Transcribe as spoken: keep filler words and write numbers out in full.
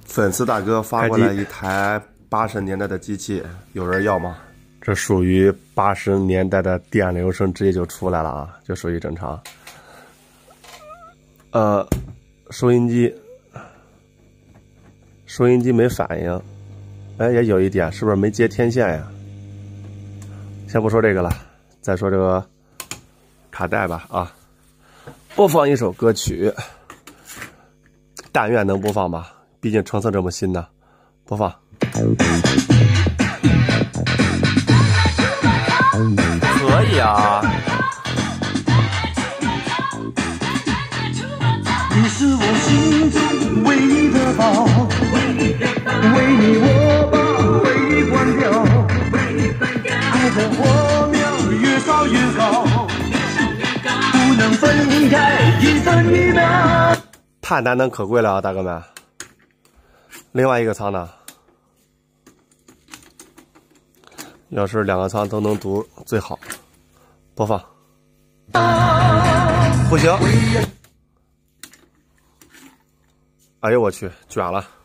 粉丝大哥发过来一台八十年代的机器，有人要吗？这属于八十年代的电流声，直接就出来了啊，就属于正常。呃，收音机，收音机没反应，哎，也有一点，是不是没接天线呀？先不说这个了，再说这个卡带吧啊。播放一首歌曲，但愿能播放吧。毕竟成色这么新呢，播放。可以啊。 你是我心中唯一的宝，为你我把回忆关掉，爱的火苗越烧越高，不能分开一分一秒。 太难能可贵了啊，大哥们！另外一个仓呢？要是两个仓都能读最好。播放。不行！哎呦我去，卷了！